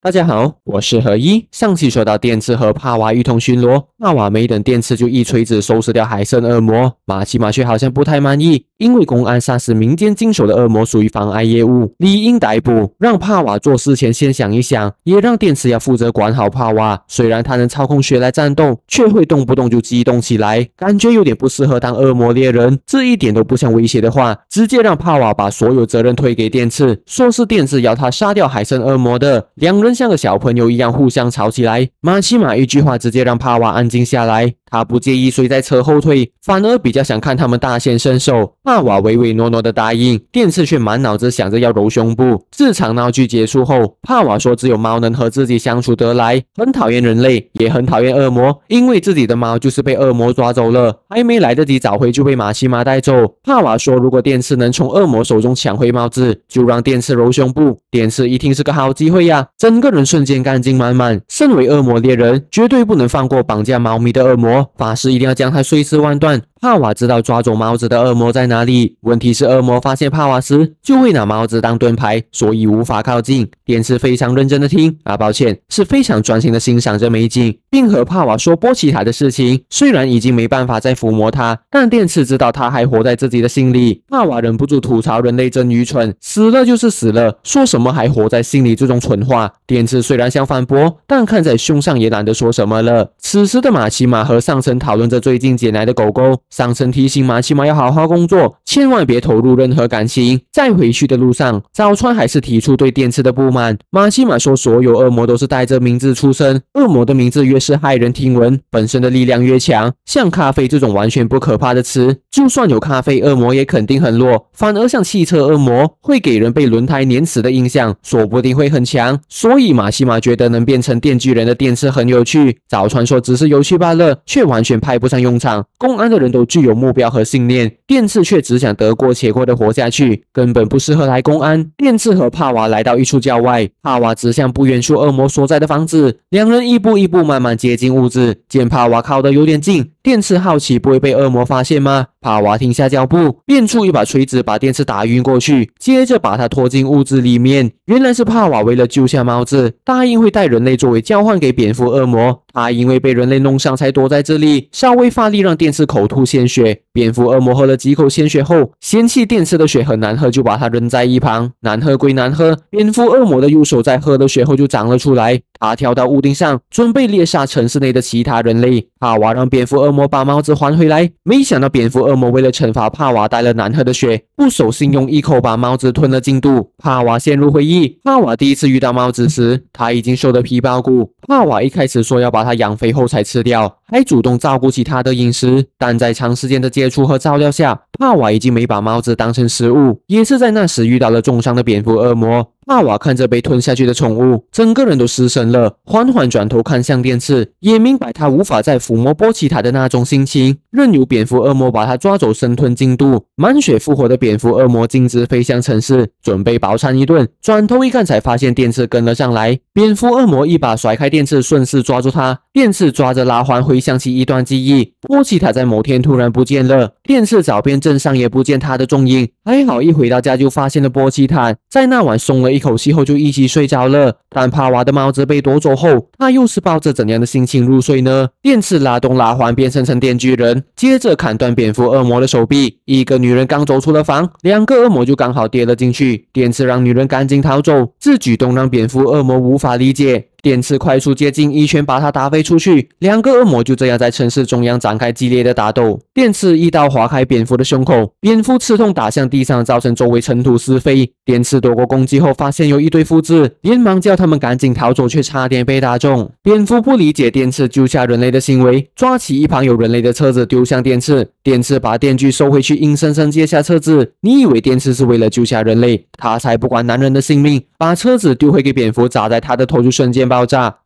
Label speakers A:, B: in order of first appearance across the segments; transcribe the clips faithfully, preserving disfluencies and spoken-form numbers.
A: 大家好，我是何一。上期说到电次和帕瓦一同巡逻，帕瓦没等电次就一锤子收拾掉海参恶魔，马奇马却好像不太满意，因为公安杀死民间经手的恶魔属于妨碍业务，理应逮捕。让帕瓦做事前先想一想，也让电次要负责管好帕瓦。虽然他能操控血来战斗，却会动不动就激动起来，感觉有点不适合当恶魔猎人。这一点都不像威胁的话，直接让帕瓦把所有责任推给电次，说是电次要他杀掉海参恶魔的。两人像个小朋友一样互相吵起来，马奇马一句话直接让帕瓦安静下来。他不介意谁在车后退，反而比较想看他们大显身手。帕瓦唯唯诺诺的答应，电次却满脑子想着要揉胸部。这场闹剧结束后，帕瓦说只有猫能和自己相处得来，很讨厌人类，也很讨厌恶魔，因为自己的猫就是被恶魔抓走了，还没来得及找回就被马奇马带走。帕瓦说如果电次能从恶魔手中抢回帽子，就让电次揉胸部。电次一听是个好机会呀，整个人瞬间干劲满满。身为恶魔猎人，绝对不能放过绑架猫咪的恶魔，发誓一定要将他碎尸万段。帕瓦知道抓走帽子的恶魔在哪里，问题是恶魔发现帕瓦时就会拿帽子当盾牌，所以无法靠近。电次非常认真的听，啊抱歉，是非常专心的欣赏着美景，并和帕瓦说波奇塔的事情。虽然已经没办法再抚摸他，但电次知道他还活在自己的心里。帕瓦忍不住吐槽人类真愚蠢，死了就是死了，说什么还活在心里这种蠢话。电次虽然想反驳，但看在胸上也懒得说什么了。此时的马奇马和上层讨论着最近捡来的狗狗，上层提醒马奇马要好好工作，千万别投入任何感情。在回去的路上，早川还是提出对电次的不满。马奇马说所有恶魔都是带着名字出生，恶魔的名字越是骇人听闻，本身的力量越强。像咖啡这种完全不可怕的词，就算有咖啡恶魔也肯定很弱，反而像汽车恶魔会给人被轮胎碾死的印象，说不定会很强。所以马奇马觉得能变成电锯人的电次很有趣，早川说只是有趣罢了，却完全派不上用场。公安的人都具有目标和信念，电次却只想得过且过的活下去，根本不适合来公安。电次和帕瓦来到一处郊外，帕瓦指向不远处恶魔所在的房子，两人一步一步慢慢接近屋子。见帕瓦靠得有点近，电次好奇不会被恶魔发现吗？帕瓦停下脚步，变出一把锤子把电次打晕过去，接着把他拖进屋子里面。原来是帕瓦为了救下猫子，答应会带人类作为交换给蝙蝠恶魔。他因为被人类弄伤才躲在这里，稍微发力让电次口吐鲜血。蝙蝠恶魔喝了几口鲜血后，嫌弃电次的血很难喝，就把它扔在一旁。难喝归难喝，蝙蝠恶魔的右手在喝了血后就长了出来。他跳到屋顶上，准备猎杀城市内的其他人类。帕瓦让蝙蝠恶魔把帽子还回来，没想到蝙蝠恶魔为了惩罚帕瓦带了难喝的血，不守信用，一口把帽子吞了进肚。帕瓦陷入回忆，帕瓦第一次遇到帽子时，他已经瘦得皮包骨。帕瓦一开始说要把它养肥后才吃掉，还主动照顾起它的饮食，但在长时间的接触和照料下，帕瓦已经没把帽子当成食物。也是在那时遇到了重伤的蝙蝠恶魔。帕瓦看着被吞下去的宠物，整个人都失神了，缓缓转头看向电次，也明白他无法再抚摸波奇塔的那种心情，任由蝙蝠恶魔把他抓走生吞进肚。满血复活的蝙蝠恶魔径直飞向城市，准备饱餐一顿。转头一看才发现电次跟了上来，蝙蝠恶魔一把甩开电次，顺势抓住他。电次抓着拉环回想起一段记忆，波奇塔在某天突然不见了，电次找遍镇上也不见他的踪影。还好一回到家就发现了波奇塔，在那晚松了一口气后就一起睡着了。但帕瓦的帽子被夺走后，他又是抱着怎样的心情入睡呢？电次拉动拉环变身成电锯人，接着砍断蝙蝠恶魔的手臂。一个女人刚走出了房，两个恶魔就刚好跌了进去。电次让女人赶紧逃走，这举动让蝙蝠恶魔无法理解。电次快速接近，一拳把他打飞出去。两个恶魔就这样在城市中央展开激烈的打斗。电次一刀划开蝙蝠的胸口，蝙蝠刺痛打向地上，造成周围尘土四飞。电次躲过攻击后，发现有一对父子，连忙叫他们赶紧逃走，却差点被打中。蝙蝠不理解电次救下人类的行为，抓起一旁有人类的车子丢向电次。电次把电锯收回去，硬生生接下车子。你以为电次是为了救下人类？他才不管男人的性命，把车子丢回给蝙蝠，砸在他的头就瞬间爆炸。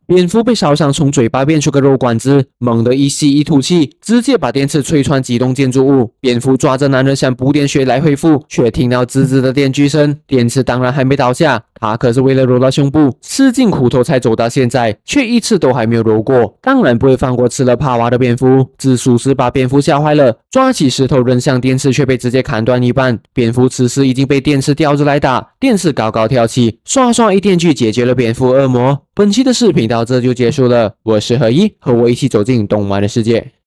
A: 蝙蝠被烧伤，从嘴巴变出个肉管子，猛地一吸一吐气，直接把电刺吹穿几栋建筑物。蝙蝠抓着男人想补点血来恢复，却听到滋滋的电锯声，电刺当然还没倒下，他可是为了揉到胸部，吃尽苦头才走到现在，却一次都还没有揉过，当然不会放过吃了帕娃的蝙蝠。自属实把蝙蝠吓坏了，抓起石头扔向电刺，却被直接砍断一半。蝙蝠此时已经被电刺吊着来打，电刺高高跳起，刷刷一电锯解决了蝙蝠恶魔。本期的视频到这就结束了，我是何一，和我一起走进动漫的世界。